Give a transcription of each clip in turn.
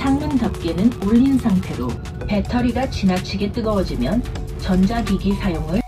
창문 덮개는 올린 상태로 배터리가 지나치게 뜨거워지면 전자기기 사용을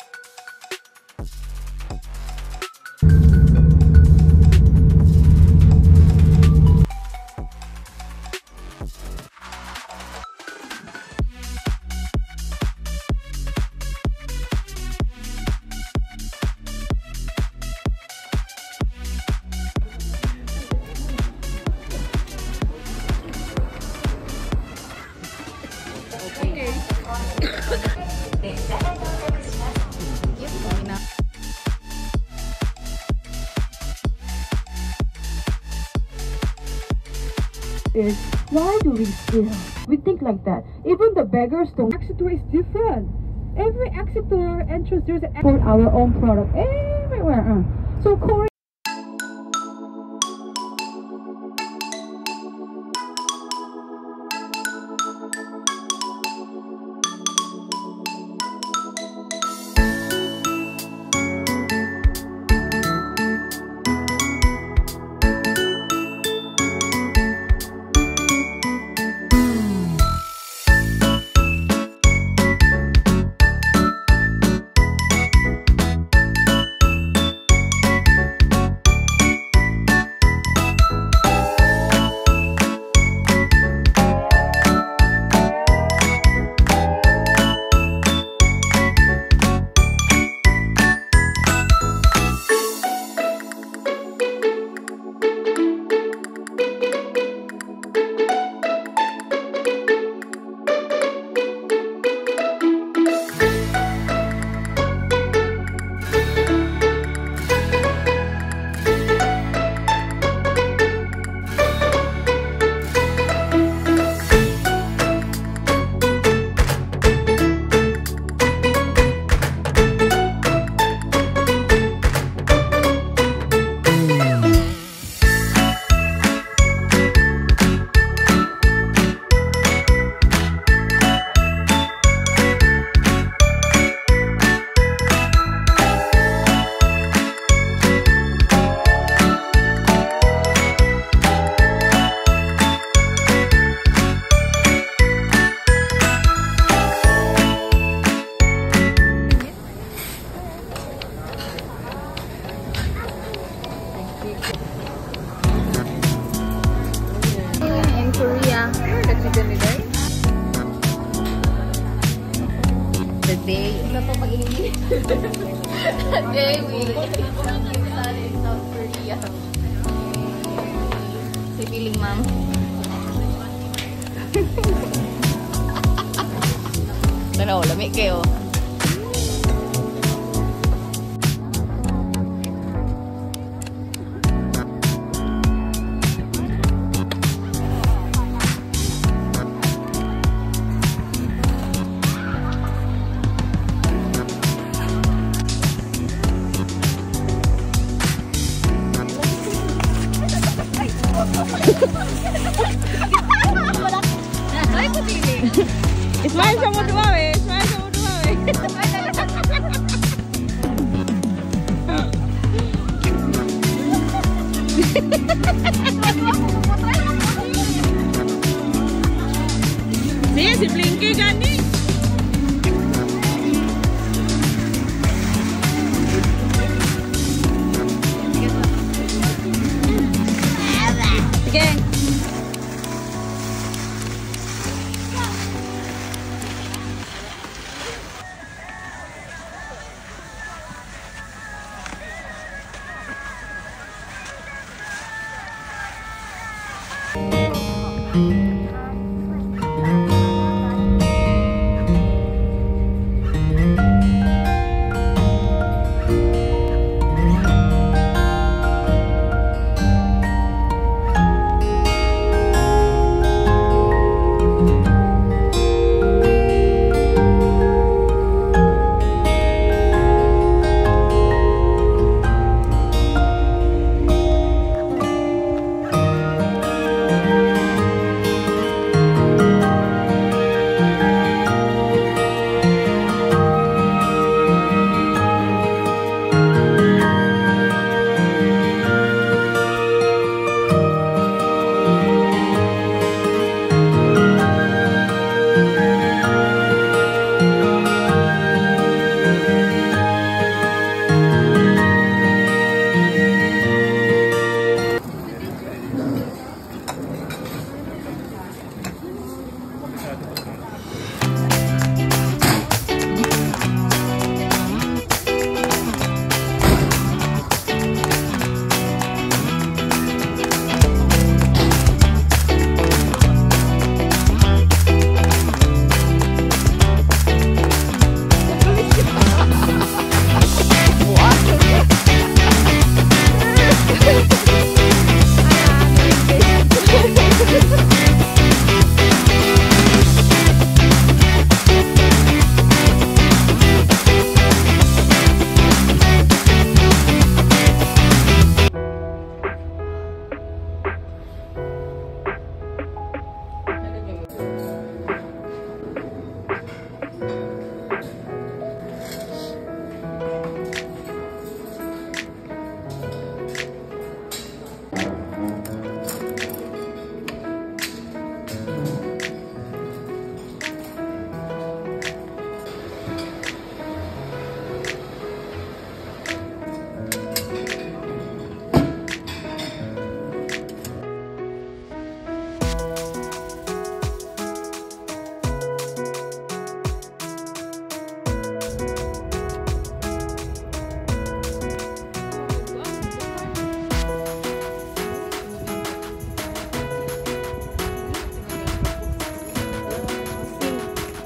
is why do we steal? We think like that. Even the beggars don't. Exit door is different. Every exit door entrance there's an for our own product everywhere. So Korea. Today we sun in South Korea. Si feeling ma'am. Tanaw, lamig kayo. Smile sama dua weh, smile sama dua weh. Nih si Blinky kan nih. Oke.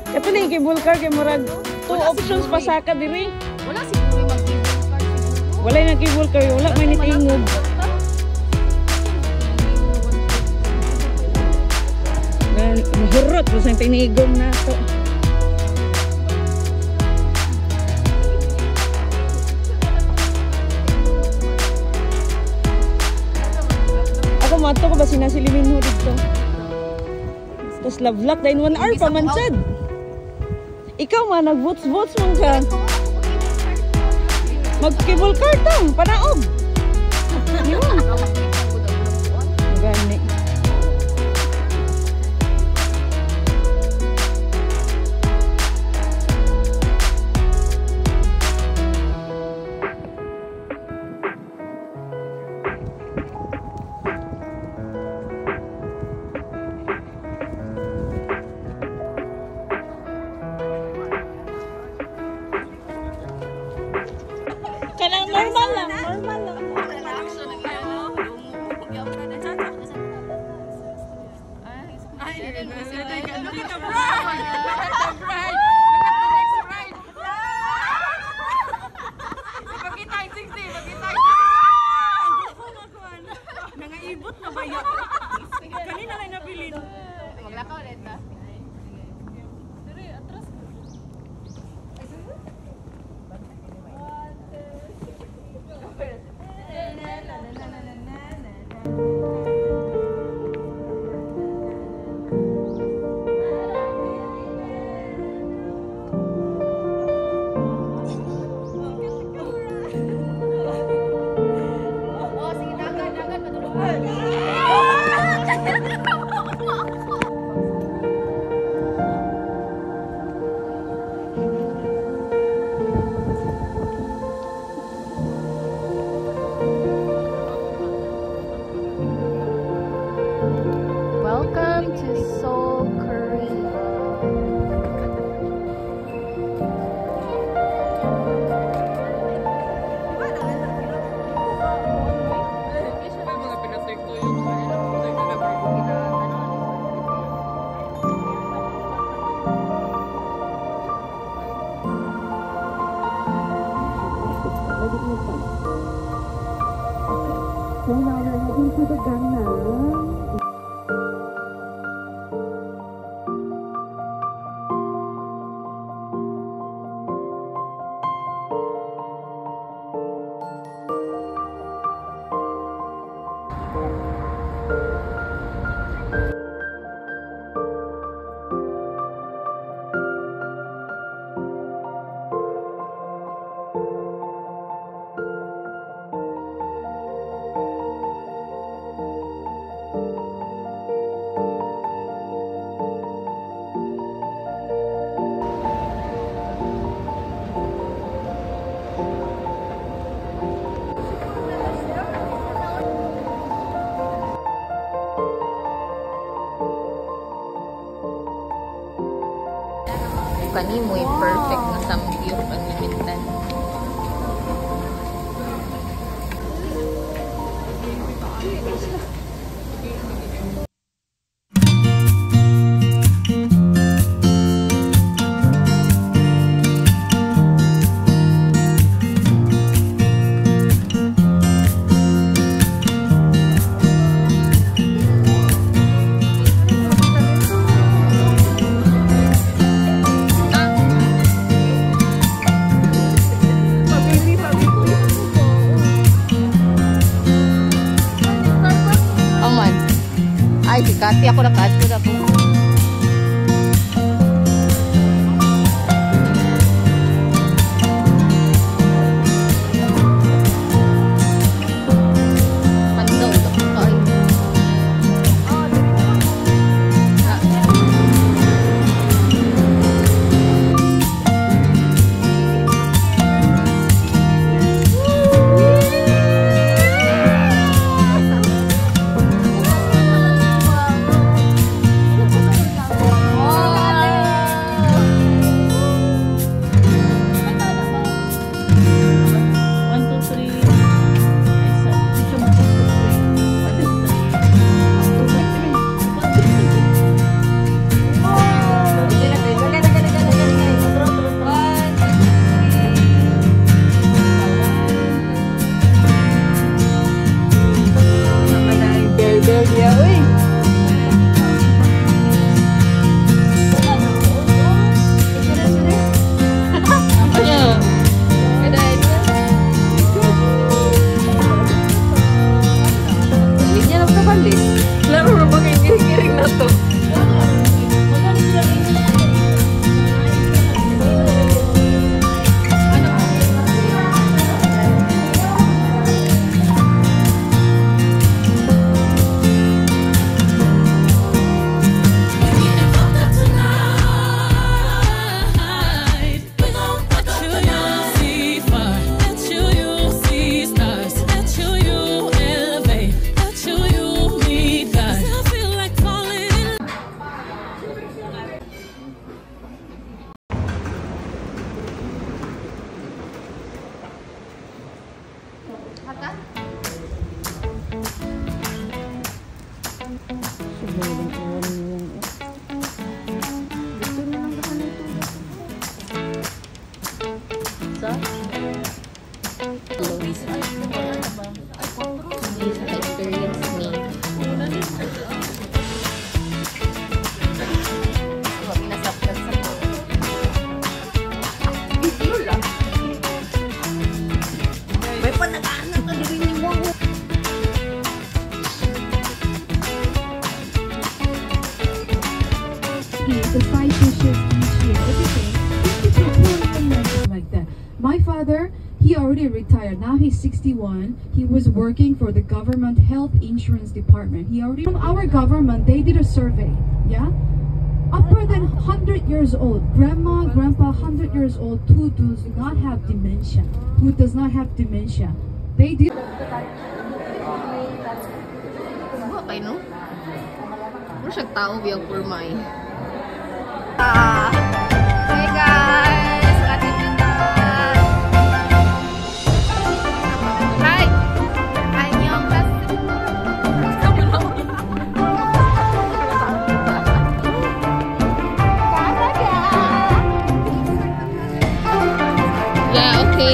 Kaya pala yung cable car kay murag 2 options pa sa ka diri. Wala siguro mag-cable car. Wala na cable car, wala may nitingog. Mahurot mo sa tinigom na to. Ako mato ko ba sinasilimin mo dito? Tapos love luck dahil 1 hour pa man sad. Ikaw man nag-votes man ka. Mag-cable car tang panaog. Yun. Gani. Kanang normal lang, normal lang. Nangaibot na ba yan? Kanina lang nabilin. Maglakaw ulit ba? Welcome to Seoul, Korea. So now we're heading to the Gangnam. Kanimo ay perfect na samgyup ang limitan. Ay, si Kati. Ako na Kati na po. Pandaw ito po kayo. father, he already retired. Now he's 61. He was working for the government health insurance department. He already, from our government, they did a survey. Yeah, upper than 100 years old, grandma, grandpa, 100 years old, who does not have dementia. Who does not have dementia? They did. Okay, no? Pero siya tao biyang purmay. Hey guys! Atin na na! Hi! Annyeong Yeah, okay.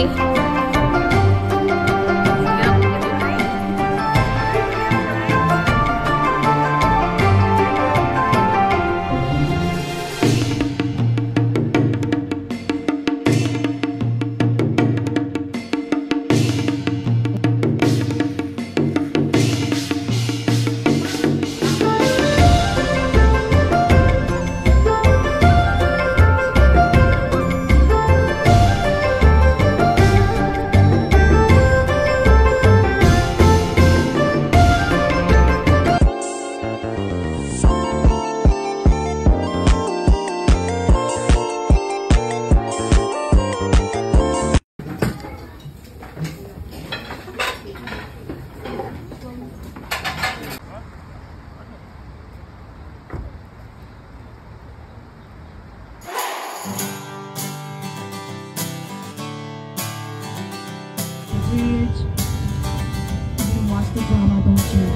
Bridge. You watch the drama, don't you?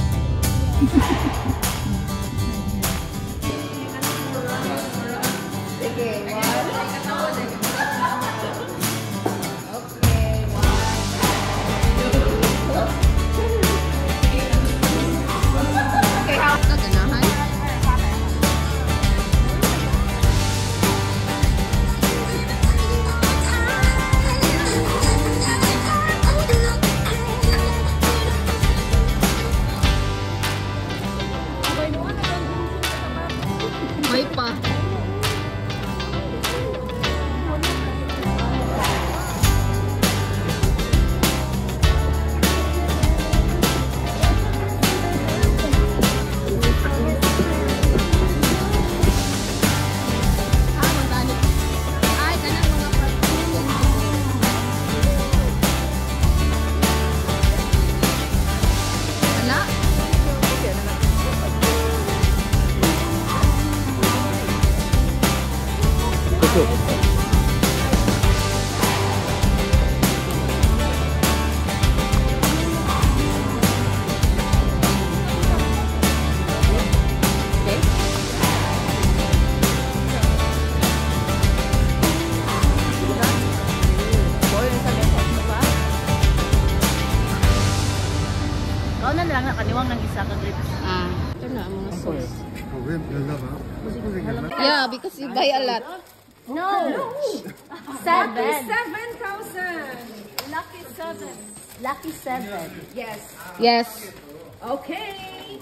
May pa. Kauna na lang nakaniwang ng isa ka grapes. Ito na ang mga sauce. Yeah, because you buy a lot. No! 7,000! Lucky 7. Lucky 7. Yes. Yes. Okay.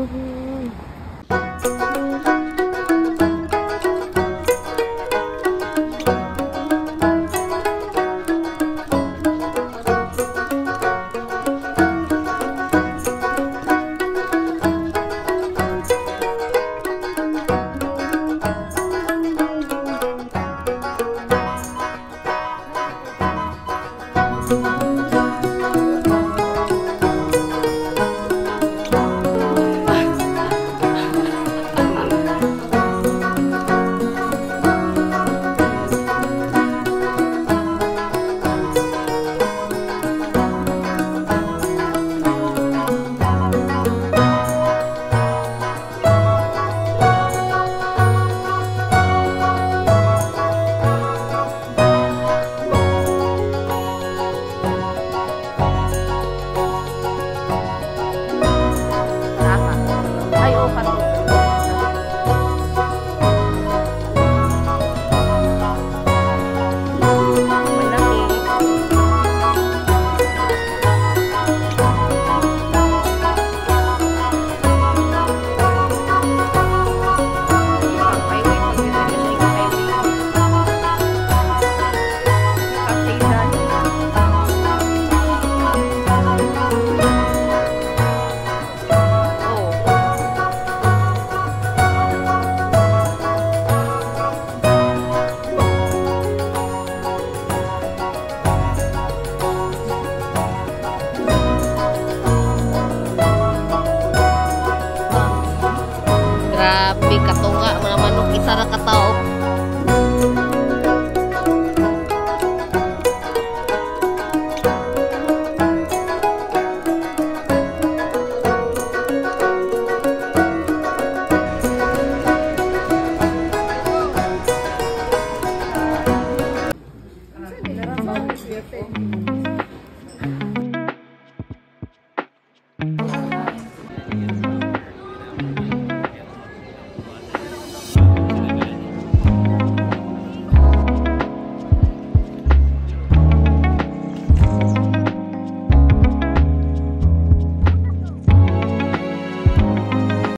Grabe, katunga mga manok, isa ra katao.